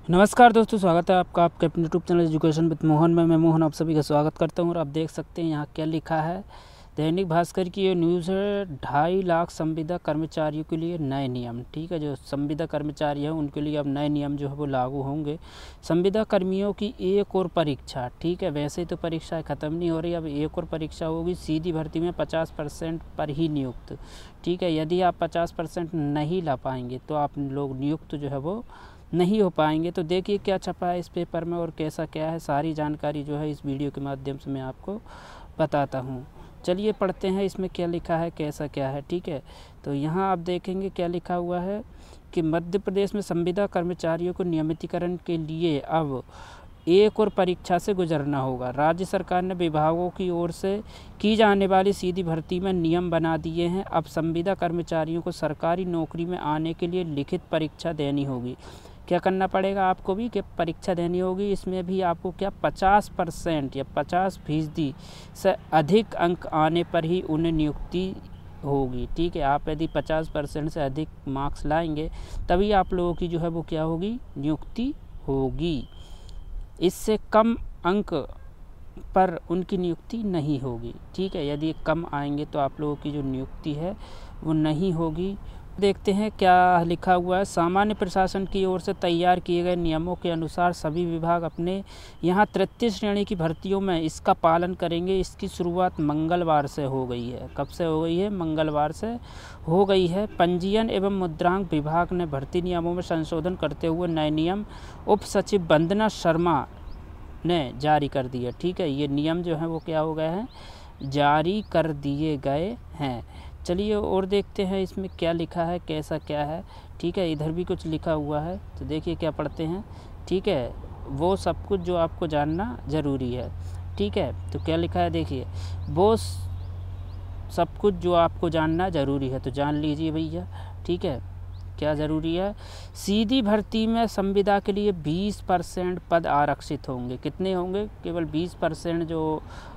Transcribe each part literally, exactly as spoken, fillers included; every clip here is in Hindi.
नमस्कार दोस्तों, स्वागत है आपका आपके अपने YouTube channel education with Mohan में। मैं मोहन आप सभी का स्वागत करता हूं। और आप देख सकते हैं यहाँ क्या लिखा है। दैनिक भास्कर की ये न्यूज़ है। ढाई लाख संविदा कर्मचारियों के लिए नए नियम। ठीक है, जो संविदा कर्मचारी हैं उनके लिए अब नए नियम जो है वो लागू होंगे। संविदा कर्मियों की एक और परीक्षा। ठीक है, वैसे ही तो परीक्षाएं ख़त्म नहीं हो रही, अब एक और परीक्षा होगी सीधी भर्ती में पचास परसेंट पर ही नियुक्त। ठीक है, यदि आप पचास परसेंट नहीं ला पाएंगे तो आप लोग नियुक्त जो है वो नहीं हो पाएंगे। तो देखिए क्या छपा है इस पेपर में और कैसा क्या है, सारी जानकारी जो है इस वीडियो के माध्यम से मैं आपको बताता हूँ। चलिए पढ़ते हैं इसमें क्या लिखा है, कैसा क्या है। ठीक है, तो यहाँ आप देखेंगे क्या लिखा हुआ है कि मध्य प्रदेश में संविदा कर्मचारियों को नियमितीकरण के लिए अब एक और परीक्षा से गुजरना होगा। राज्य सरकार ने विभागों की ओर से की जाने वाली सीधी भर्ती में नियम बना दिए हैं। अब संविदा कर्मचारियों को सरकारी नौकरी में आने के लिए लिखित परीक्षा देनी होगी। क्या करना पड़ेगा आपको भी कि परीक्षा देनी होगी। इसमें भी आपको क्या पचास परसेंट या पचास फीसदी से अधिक अंक आने पर ही उन्हें नियुक्ति होगी। ठीक है, आप यदि पचास परसेंट से अधिक मार्क्स लाएंगे तभी आप लोगों की जो है वो क्या होगी, नियुक्ति होगी। इससे कम अंक पर उनकी नियुक्ति नहीं होगी। ठीक है, यदि कम आएंगे तो आप लोगों की जो नियुक्ति है वो नहीं होगी। देखते हैं क्या लिखा हुआ है। सामान्य प्रशासन की ओर से तैयार किए गए नियमों के अनुसार सभी विभाग अपने यहाँ तृतीय श्रेणी की भर्तियों में इसका पालन करेंगे। इसकी शुरुआत मंगलवार से हो गई है। कब से हो गई है? मंगलवार से हो गई है। पंजीयन एवं मुद्रांक विभाग ने भर्ती नियमों में संशोधन करते हुए नए नियम उप सचिव वंदना शर्मा ने जारी कर दिए। ठीक है, ये नियम जो हैं वो क्या हो गए हैं, जारी कर दिए गए हैं। चलिए और देखते हैं इसमें क्या लिखा है, कैसा क्या है। ठीक है, इधर भी कुछ लिखा हुआ है तो देखिए क्या पढ़ते हैं। ठीक है, वो सब कुछ जो आपको जानना ज़रूरी है। ठीक है, तो क्या लिखा है देखिए, वो सब कुछ जो आपको जानना ज़रूरी है तो जान लीजिए भैया। ठीक है, क्या ज़रूरी है? सीधी भर्ती में संविदा के लिए बीस परसेंट पद आरक्षित होंगे। कितने होंगे? केवल बीस परसेंट जो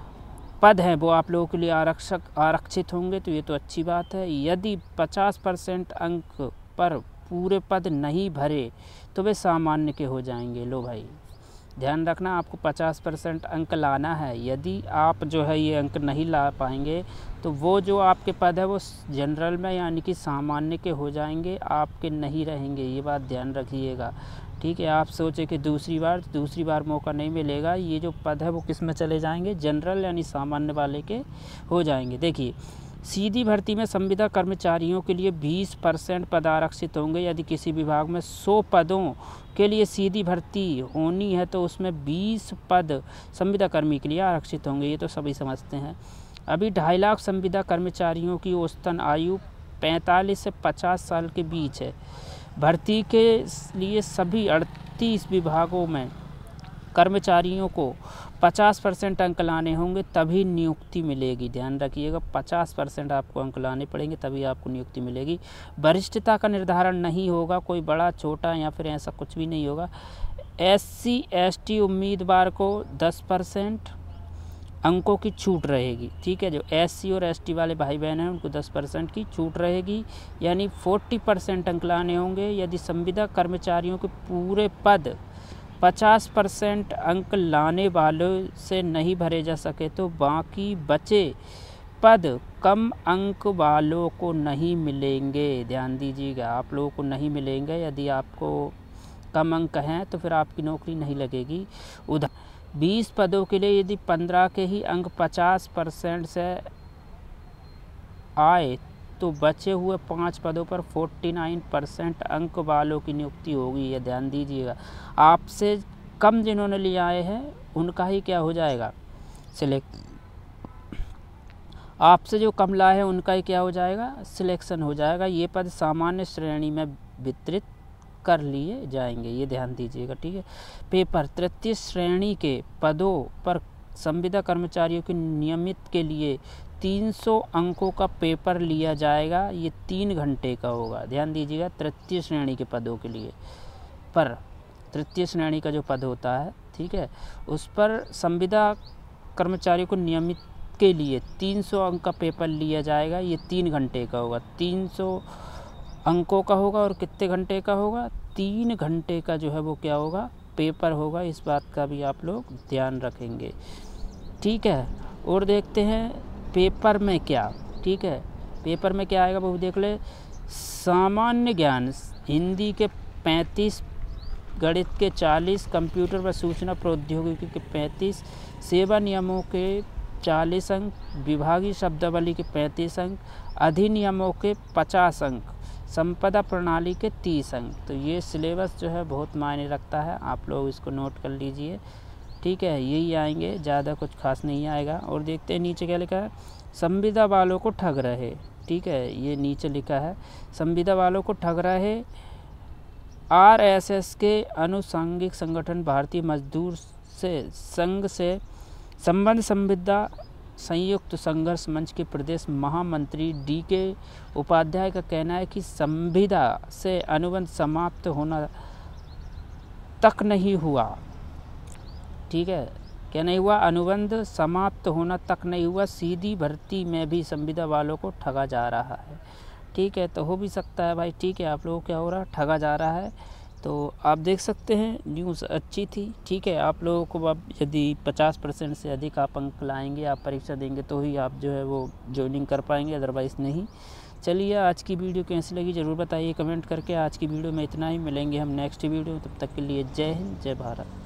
पद हैं वो आप लोगों के लिए आरक्षक आरक्षित होंगे, तो ये तो अच्छी बात है। यदि पचास परसेंट अंक पर पूरे पद नहीं भरे तो वे सामान्य के हो जाएंगे। लो भाई ध्यान रखना, आपको पचास परसेंट अंक लाना है। यदि आप जो है ये अंक नहीं ला पाएंगे तो वो जो आपके पद है वो जनरल में यानी कि सामान्य के हो जाएंगे, आपके नहीं रहेंगे। ये बात ध्यान रखिएगा। ठीक है, आप सोचे कि दूसरी बार दूसरी बार मौका नहीं मिलेगा। ये जो पद है वो किस में चले जाएंगे, जनरल यानी सामान्य वाले के हो जाएंगे। देखिए, सीधी भर्ती में संविदा कर्मचारियों के लिए बीस परसेंट पद आरक्षित होंगे। यदि किसी विभाग में सौ पदों के लिए सीधी भर्ती होनी है तो उसमें बीस पद संविदा कर्मी के लिए आरक्षित होंगे। ये तो सभी समझते हैं। अभी ढाई लाख संविदा कर्मचारियों की औसतन आयु पैंतालीस से पचास साल के बीच है। भर्ती के लिए सभी अड़तीस विभागों में कर्मचारियों को पचास परसेंट अंक लाने होंगे तभी नियुक्ति मिलेगी। ध्यान रखिएगा, पचास परसेंट आपको अंक लाने पड़ेंगे तभी आपको नियुक्ति मिलेगी। वरिष्ठता का निर्धारण नहीं होगा, कोई बड़ा छोटा या फिर ऐसा कुछ भी नहीं होगा। एससी एसटी उम्मीदवार को दस परसेंट अंकों की छूट रहेगी। ठीक है, जो एससी और एसटी वाले भाई बहन हैं उनको दस परसेंट की छूट रहेगी, यानी चालीस परसेंट अंक लाने होंगे। यदि संविदा कर्मचारियों के पूरे पद पचास परसेंट अंक लाने वालों से नहीं भरे जा सके तो बाकी बचे पद कम अंक वालों को नहीं मिलेंगे। ध्यान दीजिएगा, आप लोगों को नहीं मिलेंगे। यदि आपको कम अंक हैं तो फिर आपकी नौकरी नहीं लगेगी। उधर बीस पदों के लिए यदि पंद्रह के ही अंक पचास परसेंट से आए तो बचे हुए पाँच पदों पर उनचास परसेंट अंक वालों की नियुक्ति होगी। ये ध्यान दीजिएगा, आपसे कम जिन्होंने लिए आए हैं उनका ही क्या हो जाएगा, सिलेक्ट। आपसे जो कम लाए हैं उनका ही क्या हो जाएगा, सिलेक्शन हो जाएगा। ये पद सामान्य श्रेणी में वितरित कर लिए जाएंगे। ये ध्यान दीजिएगा। ठीक है, पेपर तृतीय श्रेणी के पदों पर संविदा कर्मचारियों के नियमित के लिए तीन सौ अंकों का पेपर लिया जाएगा। ये तीन घंटे का होगा। ध्यान दीजिएगा, तृतीय श्रेणी के पदों के लिए पर तृतीय श्रेणी का जो पद होता है, ठीक है, उस पर संविदा कर्मचारियों को नियमित के लिए तीन सौ अंक का पेपर लिया जाएगा। ये तीन घंटे का होगा, तीन सौ अंकों का होगा और कितने घंटे का होगा, तीन घंटे का जो है वो क्या होगा, पेपर होगा। इस बात का भी आप लोग ध्यान रखेंगे, ठीक है। और देखते हैं पेपर में क्या, ठीक है, पेपर में क्या आएगा वो देख ले। सामान्य ज्ञान हिंदी के पैंतीस, गणित के चालीस, कंप्यूटर व सूचना प्रौद्योगिकी के पैंतीस, सेवा नियमों के चालीस अंक, विभागीय शब्दावली के पैंतीस अंक, अधिनियमों के पचास अंक, संपदा प्रणाली के तीस अंक। तो ये सिलेबस जो है बहुत मायने रखता है, आप लोग इसको नोट कर लीजिए, ठीक है। यही आएंगे, ज़्यादा कुछ खास नहीं आएगा। और देखते हैं नीचे क्या लिखा है, संविदा वालों को ठग रहे, ठीक है, ये नीचे लिखा है, संविदा वालों को ठग रहे। आरएसएस के अनुसांगिक संगठन भारतीय मजदूर से संघ से संबंध संविदा संयुक्त संघर्ष मंच के प्रदेश महामंत्री डी के उपाध्याय का कहना है कि संविदा से अनुबंध समाप्त होना तक नहीं हुआ, ठीक है, क्या नहीं हुआ, अनुबंध समाप्त होना तक नहीं हुआ, सीधी भर्ती में भी संविदा वालों को ठगा जा रहा है, ठीक है। तो हो भी सकता है भाई, ठीक है, आप लोगों को क्या हो रहा है, ठगा जा रहा है। तो आप देख सकते हैं न्यूज़ अच्छी थी, ठीक है। आप लोगों को अब यदि पचास परसेंट से अधिक आप अंक लाएंगे, आप परीक्षा देंगे तो ही आप जो है वो ज्वाइनिंग कर पाएंगे, अदरवाइज़ नहीं। चलिए, आज की वीडियो कैसी लगी ज़रूर बताइए कमेंट करके। आज की वीडियो में इतना ही, मिलेंगे हम नेक्स्ट वीडियो, तब तक के लिए जय हिंद, जय भारत।